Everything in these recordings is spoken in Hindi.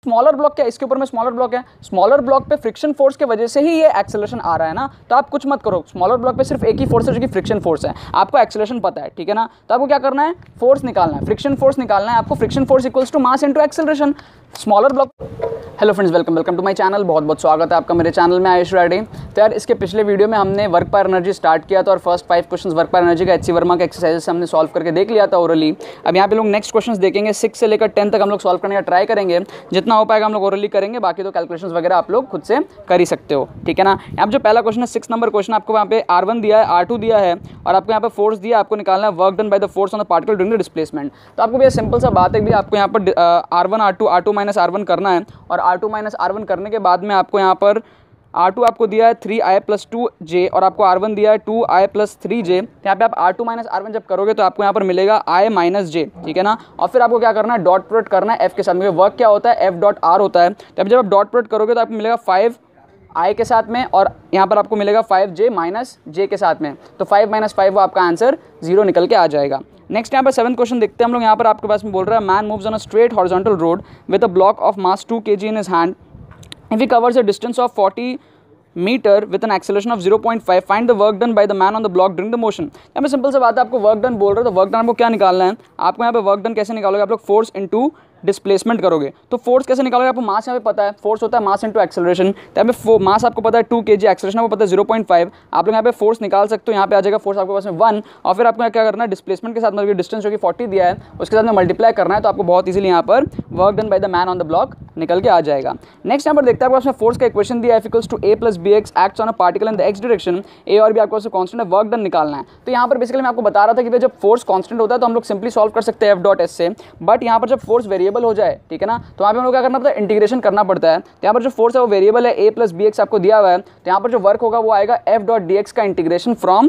स्मॉलर ब्लॉक क्या है, इसके ऊपर में स्मॉलर ब्लॉक है, स्मॉलर ब्लॉक पे फ्रिक्शन फोर्स के वजह से ही ये एक्सेलरेशन आ रहा है ना। तो आप कुछ मत करो, स्मॉलर ब्लॉक पे सिर्फ एक ही फोर्स है जो कि फ्रिक्शन फोर्स है, आपको एक्सेलरेशन पता है, ठीक है ना। तो आपको क्या करना है, फोर्स निकालना है, फ्रिक्शन फोर्स निकालना है आपको। Friction force equals to mass into acceleration, smaller block. Hello friends, welcome to my channel. बहुत बहुत स्वागत है आपका मेरे चैनल में, आयुष राडे। तो यार इसके पिछले वीडियो में हमने वर्क पर एनर्जी स्टार्ट किया था और फर्स्ट 5 क्वेश्चंस वर्क पर एनर्जी का एचसी वर्मा के एक्सरसाइज से हमने सॉल्व करके देख लिया था ओरली। अब यहाँ पे लोग नेक्स्ट क्वेश्चंस देखेंगे, 6 से लेकर 10 तक हम लोग सॉल्व करने का ट्राई करेंगे, जितना हो पाएगा हम लोग ओरली करेंगे, बाकी तो कैलकुलेशंस वगैरह आप लोग खुद से कर ही सकते हो, ठीक है ना। यहाँ जो पहला क्वेश्चन है 6 नंबर क्वेश्चन, आपको वहाँ पे R1 दिया है, R2 दिया है और आपको यहाँ पे फोर्स दिया, आपको निकालना है work done by the force on the particle during the displacement. तो आपको भैया सिंपल सा बात है कि आपको यहाँ पर R1 R2 माइनस R1 करना है और R2 माइनस R1 करने के बाद में आपको यहाँ पर R2 आपको दिया है 3i + 2j और आपको R1 दिया है 2i + 3j। यहाँ पे आप R2 माइनस R1 जब करोगे तो आपको यहाँ पर मिलेगा i - j, ठीक है ना। और फिर आपको क्या करना है, डॉट प्रोडक्ट करना है f के साथ में। वर्क क्या होता है, f डॉट r होता है। तब जब आप डॉट प्रोडक्ट करोगे तो आपको मिलेगा 5i के साथ में और यहाँ पर आपको मिलेगा 5j - j के साथ में। तो 5 - 5 वो आपका आंसर 0 निकल के आ जाएगा। नेक्स्ट यहाँ पर 7th क्वेश्चन देखते हैं हम लोग। यहाँ पर आपके पास में बोल रहा है, man moves on a straight horizontal road with a block of mass 2 kg in his hand. If he covers a distance of 40 meter with an acceleration of 0.5, find the work done by the man on the block during the motion। यहाँ पे सिंपल सा बात है, आपको वर्क डन बोल रहे हो तो वर्क डन आपको क्या निकालना है, आपको यहाँ पे वर्क डन कैसे निकालोगे, आप लोग फोर्स इनटू डिस्प्लेसमेंट करोगे। तो फोर्स कैसे निकालोगे, आपको मास यहाँ पे पता है, फोर्स होता है मास इनटू एक्सेलरेशन। तो यहाँ पे मास आपको पता है 2 kg, एक्सेलरेशन आपको पता है 0.5, आप लोग यहाँ पे फोर्स निकाल सकते हो। यहाँ पे आ जाएगा फोर्स आपके पास में 1 और फिर आपको क्या करना है, डिस्प्लेसमेंट के साथ मतलब डिस्टेंस जो कि 40 दिया है उसके साथ में मल्टीप्लाई करना है। तो आपको बहुत इजीली यहाँ पर work done by the man on the block निकल के आ जाएगा। नेक्स्ट यहाँ पर देखते हैं, आपको फोर्स का इक्वेशन दिया है, F = a + bx acts on a particle in the x direction. a और b आपको कांस्टेंट है, वर्क डन निकालना है। तो यहाँ पर बेसिकली मैं आपको बता रहा था कि जब फोर्स कांस्टेंट होता है तो हम लोग सिंपली सॉल्व कर सकते हैं F.s से, बट यहाँ पर जब फोर्स वेरिएबल हो जाए, ठीक है ना, तो वहाँ पे हम लोग क्या करना पड़ता है, इंटीग्रेशन करना पड़ता है। तो यहाँ पर जो फोर्स है वो वेरिएबल है, a + bx आपको दिया हुआ है। तो यहाँ पर जो वर्क होगा वो आएगा F.dx का इंटीग्रेशन फ्रॉम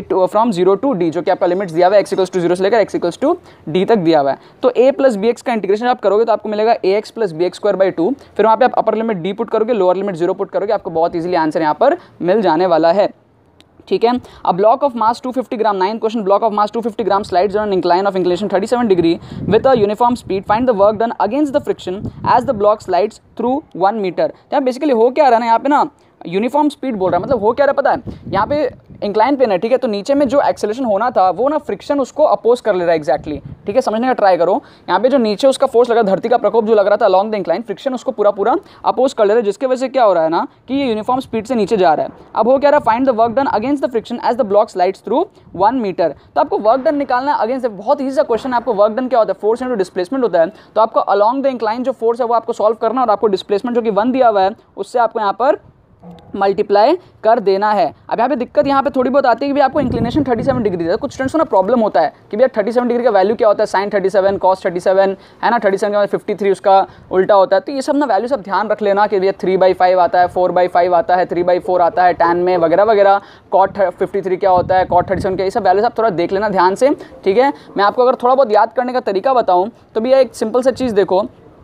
0 to d, जो कि आपका लिमिट्स दिया हुआ है, x = 0 से लेकर x = d तक दिया हुआ है। तो a + bx का इंटीग्रेशन आप करोगे तो आपको मिलेगा ax + bx²/2। फिर वहाँ पे आप अपर लिमिट d पुट करोगे, लोअर लिमिट 0 पुट करोगे, आपको बहुत इजीली आंसर यहाँ पर मिल जाने वाला है, ठीक है। A block of mass 250 gram, 9th question, block of mass 250 gram slides on an incline of inclination 37 degree with a uniform speed, find the work done against the friction as the block slides through 1 metre. यहाँ बेसिकली हो क्या रहा है ना, यहाँ पे ना यूनिफॉर्म स्पीड बोल रहा है, मतलब हो क्या रहा है पता है, यहाँ पे इंक्लाइन पेन है, ठीक है। तो नीचे में जो एक्सेलरेशन होना था वो ना फ्रिक्शन उसको अपोज कर ले रहा है, एग्जैक्टली, ठीक है। समझने का ट्राई करो, यहाँ पे जो नीचे उसका फोर्स लगा, धरती का प्रकोप जो लग रहा था अलॉन्ग द इंक्लाइन, फ्रिक्शन उसको पूरा अपोज कर ले रहा है, जिसके वजह से क्या हो रहा है ना कि ये यूनिफॉर्म स्पीड से नीचे जा रहा है। अब हो क्या रहा है, find the work done against the friction as the block slides through 1 metre. तो आपको वर्क डन निकालना है अगेंस्ट, बहुत ईजी सा क्वेश्चन है। आपको वर्क डन क्या होता है, फोर्स इनटू डिस्प्लेसमेंट होता है। तो आपको अलॉन्ग द इंक्लाइन जो फोर्स है वो आपको सॉल्व करना और आपको डिस्प्लेसमेंट जो कि 1 दिया हुआ है उससे आपको यहाँ पर मल्टीप्लाई कर देना है। अब यहाँ पे दिक्कत यहाँ पे थोड़ी बहुत आती है कि भी आपको इंक्लिनेशन 37 डिग्री है। कुछ स्टूडेंट्स को ना प्रॉब्लम होता है कि भैया 37 डिग्री का वैल्यू क्या होता है, sin 37 cos 37 है ना, 37 के बाद 53 उसका उल्टा होता है। तो ये सब ना वैल्यू सब ध्यान रख लेना कि भैया 3/5 आता है, 4/5 आता है, 3/4 आता है tan में वगैरह वगैरह, cot 53 क्या होता है, cot 37 क्या, ये सब वैल्यूज आप थोड़ा देख लेना ध्यान से, ठीक है। मैं आपको अगर थोड़ा बहुत याद करने का तरीका बताऊँ तो भैया एक सिंपल सा चीज़ देखो,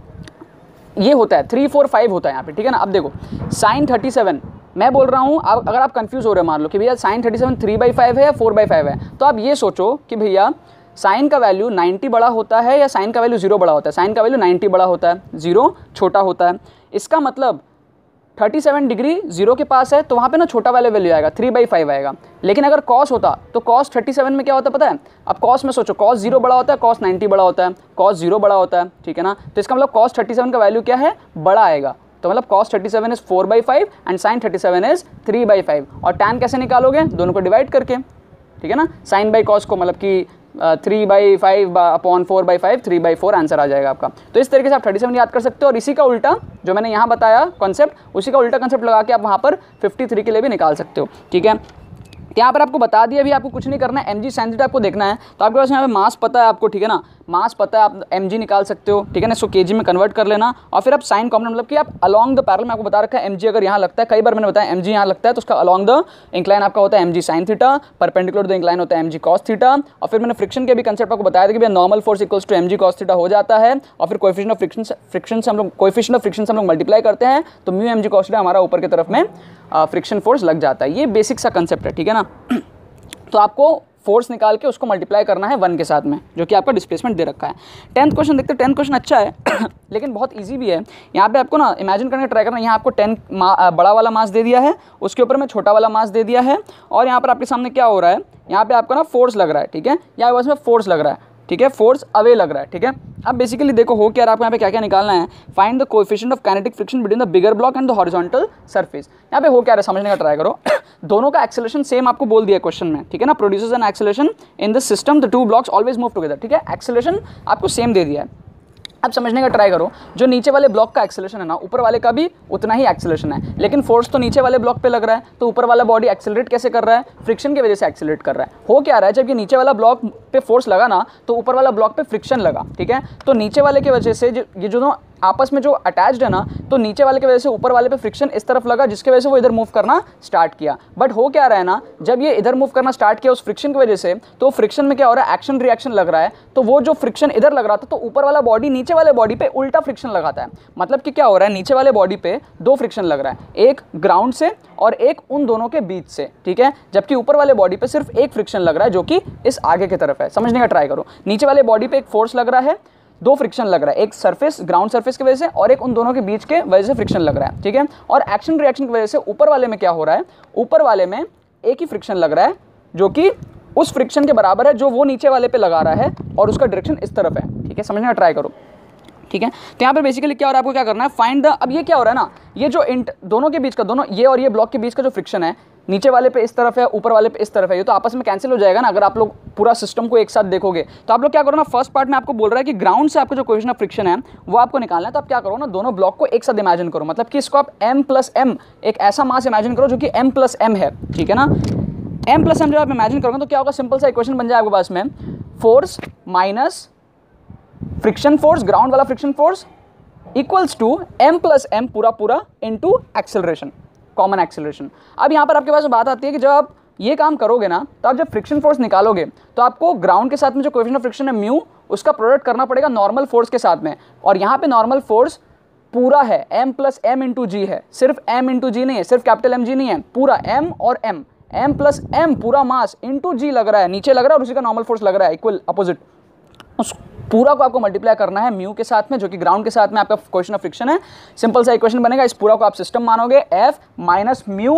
ये होता है 3 4 5 होता है यहाँ पे, ठीक है ना। अब देखो sin 37 मैं बोल रहा हूँ, अब अगर आप कंफ्यूज हो रहे हो, मान लो कि भैया sin 37 3/5 है या 4/5 है, तो आप ये सोचो कि भैया साइन का वैल्यू 90 बड़ा होता है या साइन का वैल्यू 0 बड़ा होता है। साइन का वैल्यू 90 बड़ा होता है, 0 छोटा होता है। इसका मतलब 37 डिग्री 0 के पास है तो वहाँ पे ना छोटा वाला वैल्यू आएगा, 3/5 आएगा। लेकिन अगर कॉस होता तो कॉस 37 में क्या होता है पता है, अब कॉस में सोचो, कॉस 0 बड़ा होता है, कॉस 90 बड़ा होता है, कॉस 0 बड़ा होता है, ठीक है ना। तो इसका मतलब कॉस 37 का वैल्यू क्या है, बड़ा आएगा। तो मतलब cos 37 is 4/5 and sin 37 is 3/5। और tan कैसे निकालोगे, दोनों को डिवाइड करके, ठीक है ना। sin बाई cos को मतलब कि 3/5/4/5, 3/4 आंसर आ जाएगा आपका। तो इस तरीके से आप 37 याद कर सकते हो। और इसी का उल्टा जो मैंने यहाँ बताया कॉन्सेप्ट, उसी का उल्टा कॉन्सेप्ट लगा के आप वहाँ पर 53 के लिए भी निकाल सकते हो, ठीक है। यहाँ पर आपको बता दिया, अभी आपको कुछ नहीं करना है, mg sin थीटा आपको देखना है। तो आपके पास यहाँ पे मास पता है आपको, ठीक है ना, मास पता है, आप mg निकाल सकते हो, ठीक है ना। इसको kg में कन्वर्ट कर लेना और फिर आप साइन कॉमन, मतलब कि आप अलॉन्ग द पैरेलल में आपको बता रखा है mg अगर यहाँ लगता है, कई बार मैंने बताया mg यहाँ लगता है तो उसका अलॉन्ग द इंक्लाइन आपका होता है mg sin theta, perpendicular the incline होता है mg cos थीटा। और फिर मैंने फ्रिक्शन के भी कंसेप्ट आपको बताया था कि भैया normal force equals to mg cos theta हो जाता है और फिर कोएफिशिएंट ऑफ फ्रिक्शन से हम लोग मल्टीप्लाई करते हैं तो म्यू mg cos थीटा हमारा ऊपर की तरफ में फ्रिक्शन फोर्स लग जाता है। ये बेसिक सा कंसेप्ट है, ठीक है ना। तो आपको फोर्स निकाल के उसको मल्टीप्लाई करना है 1 के साथ में, जो कि आपका डिस्प्लेसमेंट दे रखा है। 10th क्वेश्चन देखते हैं। 10th क्वेश्चन अच्छा है लेकिन बहुत ईजी भी है। यहाँ पे आपको ना इमेजिन करने का ट्राई करना, यहाँ आपको 10 बड़ा वाला मास दे दिया है, उसके ऊपर में छोटा वाला मास दे दिया है, और यहाँ पर आपके सामने क्या हो रहा है, यहाँ पे आपको ना फोर्स लग रहा है, ठीक है, यहाँ बस में फोर्स लग रहा है, ठीक है, फोर्स अवे लग रहा है, ठीक है। अब बेसिकली देखो हो क्या, आपको यहाँ पे क्या क्या निकालना है, find the coefficient of kinetic friction between the bigger block and the horizontal surface. यहाँ पे हो क्या रहा है समझने का ट्राई करो दोनों का एक्सेलरेशन सेम आपको बोल दिया क्वेश्चन में, ठीक है ना, produces an acceleration in the system the two blocks always move together, ठीक है, एक्सेलरेशन आपको सेम दे दिया है। अब समझने का ट्राई करो, जो नीचे वाले ब्लॉक का एक्सेलरेशन है ना, ऊपर वाले का भी उतना ही एक्सेलरेशन है, लेकिन फोर्स तो नीचे वाले ब्लॉक पे लग रहा है, तो ऊपर वाला बॉडी एक्सेलरेट कैसे कर रहा है, फ्रिक्शन की वजह से एक्सेलरेट कर रहा है। हो क्या रहा है, जब ये नीचे वाला ब्लॉक पे फोर्स लगा ना, तो ऊपर वाला ब्लॉक पे फ्रिक्शन लगा, ठीक है, तो नीचे वाले की वजह से ये जो दोनों आपस में जो अटैच्ड है ना, तो नीचे वाले की वजह से ऊपर वाले पे फ्रिक्शन इस तरफ लगा, जिसकी वजह से वो इधर मूव करना स्टार्ट किया। बट हो क्या रहा है ना, जब ये इधर मूव करना स्टार्ट किया उस फ्रिक्शन की वजह से, तो फ्रिक्शन में क्या हो रहा है, एक्शन रिएक्शन लग रहा है, तो वो जो फ्रिक्शन इधर लग रहा था, तो ऊपर वाला बॉडी नीचे वाले बॉडी पे उल्टा फ्रिक्शन लगाता है। मतलब कि क्या हो रहा है, नीचे वाले बॉडी पे 2 फ्रिक्शन लग रहा है, एक ग्राउंड से और एक उन दोनों के बीच से, ठीक है, जबकि ऊपर वाले बॉडी पे सिर्फ एक फ्रिक्शन लग रहा है, जो कि इस आगे की तरफ है। समझने का ट्राई करो, नीचे वाले बॉडी पे एक फोर्स लग रहा है, 2 फ्रिक्शन लग रहा है, एक सरफेस ग्राउंड सरफेस की वजह से और एक उन दोनों के बीच के वजह से फ्रिक्शन लग रहा है, ठीक है। और एक्शन रिएक्शन की वजह से ऊपर वाले में क्या हो रहा है, ऊपर वाले में एक ही फ्रिक्शन लग रहा है, जो कि उस फ्रिक्शन के बराबर है जो वो नीचे वाले पे लगा रहा है, और उसका डायरेक्शन इस तरफ है, ठीक है, समझने का ट्राई करो, ठीक है। तो यहाँ पर बेसिकली क्या हो रहा है, आपको क्या करना है, फाइंड द, अब ये क्या हो रहा है ना, ये जो दोनों के बीच का, दोनों ये और ये ब्लॉक के बीच का जो फ्रिक्शन है, नीचे वाले पे इस तरफ है, ऊपर वाले पे इस तरफ है, ये तो आपस में कैंसिल हो जाएगा ना अगर आप लोग पूरा सिस्टम को एक साथ देखोगे। तो आप लोग क्या करो ना, फर्स्ट पार्ट में आपको बोल रहा है कि ग्राउंड से आपको जो कोएफिशिएंट ऑफ फ्रिक्शन है वो आपको निकालना है। तो आप क्या करो ना, दोनों ब्लॉक को एक साथ इमेजिन करो, मतलब कि इसको आप m प्लस m, एक ऐसा मास इमेजिन करो जो कि m प्लस m है, ठीक है ना। m प्लस m जब आप इमेजिन करोगे तो क्या होगा, सिंपल सा इक्वेशन बन जाए आपके पास में, force minus friction force, ground वाला friction force equals to m plus m पूरा इनटू एक्सेलरेशन, कॉमन एक्सेलरेशन। अब यहाँ पर आपके पास बात आती है कि जब आप ये काम करोगे ना, तो आप जब फ्रिक्शन फोर्स निकालोगे तो आपको ग्राउंड के साथ में जो कोएफिशिएंट ऑफ फ्रिक्शन है म्यू, उसका प्रोडक्ट करना पड़ेगा नॉर्मल फोर्स के साथ में, और यहाँ पे नॉर्मल फोर्स पूरा है m plus m into g है, सिर्फ m इंटू जी नहीं है, सिर्फ कैपिटल M G नहीं है, पूरा m और m प्लस m पूरा मास इंटू जी लग रहा है, नीचे लग रहा है, और उसी का नॉर्मल फोर्स लग रहा है इक्वल अपोजिट, उस पूरा को आपको मल्टीप्लाई करना है म्यू के साथ में, जो कि ग्राउंड के साथ में आपका कोएफिशिएंट ऑफ फ्रिक्शन है। सिंपल सा इक्वेशन बनेगा, इस पूरा को आप सिस्टम मानोगे, f minus mu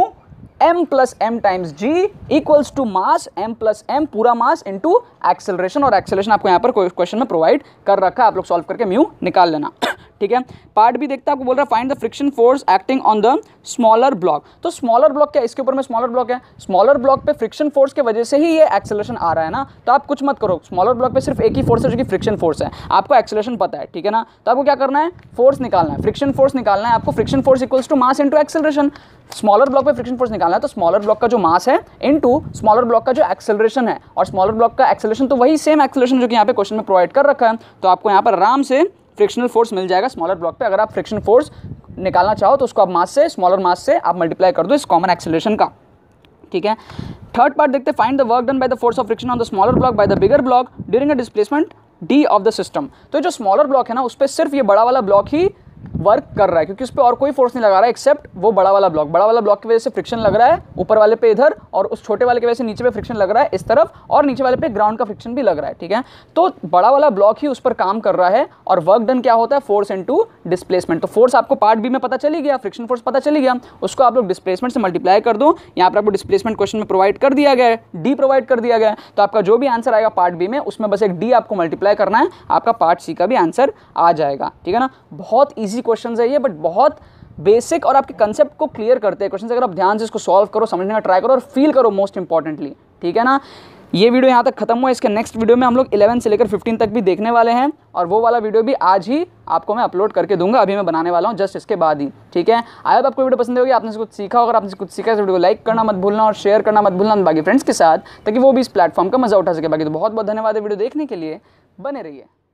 m plus m times g equals to mass m plus m पूरा मास इनटू एक्सेलरेशन, और एक्सेलरेशन आपको यहाँ पर क्वेश्चन में प्रोवाइड कर रखा है, आप लोग सॉल्व करके म्यू निकाल लेना, ठीक है। पार्ट भी देखते हैं, आपको बोल रहा है find the friction force acting on the smaller block. तो स्मॉलर ब्लॉक क्या है, इसके ऊपर में स्मॉलर ब्लॉक है, स्मॉलर ब्लॉक पे फ्रिक्शन फोर्स के वजह से ही ये एक्सेलरेशन आ रहा है ना, तो आप कुछ मत करो, स्मॉलर ब्लॉक पे सिर्फ एक ही फोर्स है जो कि फ्रिक्शन फोर्स है, आपको एक्सेलरेशन पता है, ठीक है ना। तो आपको क्या करना है, फोर्स निकालना है, फ्रिक्शन फोर्स निकालना है आपको, friction force equals to mass into acceleration. Smaller block पे फ्रिक्शन फोर्स निकालना है, तो स्मॉलर ब्लॉक का जो मास है इनटू स्मॉलर ब्लॉक का जो एक्सेलरेशन है, और स्मॉलर ब्लॉक का एक्सेलरेशन तो वही सेम एक्सेलरेशन जो कि यहाँ पे क्वेश्चन में प्रोवाइड कर रखा है, तो आपको यहाँ पर आराम से फ्रिक्शनल फोर्स मिल जाएगा स्मॉलर ब्लॉक पे। अगर आप फ्रिक्शन फोर्स निकालना चाहो तो उसको आप मास से, स्मॉलर मास से आप मल्टीप्लाई कर दो इस कॉमन एक्सेलरेशन का, ठीक है। थर्ड पार्ट देखते हैं, find the work done by the force of friction on the smaller block by the bigger block during a displacement d of the system. तो जो स्मॉलर ब्लॉक है ना, उस पर सिर्फ ये बड़ा वाला ब्लॉक ही वर्क कर रहा है, क्योंकि उस पर और कोई फोर्स नहीं लगा रहा है एक्सेप्ट वो बड़ा वाला ब्लॉक। बड़ा वाला ब्लॉक की वजह से फ्रिक्शन लग रहा है ऊपर वाले पे इधर, और उस छोटे वाले की वजह से नीचे पे फ्रिक्शन लग रहा है इस तरफ, और नीचे वाले पे ग्राउंड का फ्रिक्शन भी लग रहा है, ठीक है। तो बड़ा वाला ब्लॉक ही उस पर काम कर रहा है, और वर्क डन क्या होता है, फोर्स इनटू डिस्प्लेसमेंट। तो फोर्स आपको पार्ट बी में पता चली गया, फ्रिक्शन फोर्स पता चली गया, उसको आप लोग डिस्प्लेसमेंट से मल्टीप्लाई कर दो। यहाँ पर आपको डिस्प्लेसमेंट क्वेश्चन में प्रोवाइड कर दिया गया है, डी प्रोवाइड कर दिया गया है, तो आपका जो भी आंसर आएगा पार्ट बी में, उसमें बस एक डी आपको मल्टीप्लाई करना है, आपका पार्ट सी का भी आंसर आ जाएगा, ठीक है ना। बहुत ईजी क्वेश्चन है ये, बट बहुत बेसिक और आपके कंसेप्ट को क्लियर करते हैं क्वेश्चन। अगर आप ध्यान से इसको सॉल्व करो, समझने का ट्राई करो और फील करो मोस्ट इंपॉर्टेंटली, ठीक है ना। ये वीडियो यहाँ तक खत्म हुआ, इसके नेक्स्ट वीडियो में हम लोग 11 से लेकर 15 तक भी देखने वाले हैं, और वो वाला वीडियो भी आज ही आपको मैं अपलोड करके दूंगा, अभी मैं बनाने वाला हूँ जस्ट इसके बाद ही, ठीक है। आई होप आपको वीडियो पसंद होगी, आपने से कुछ सीखा, अगर आपने कुछ सीखा इस वीडियो को लाइक करना मत भूलना और शेयर करना मत भूलना बाकी फ्रेंड्स के साथ, ताकि वो भी इस प्लेटफॉर्म का मजा उठा सके। बाकी तो बहुत बहुत धन्यवाद है वीडियो देखने के लिए, बने रहिए।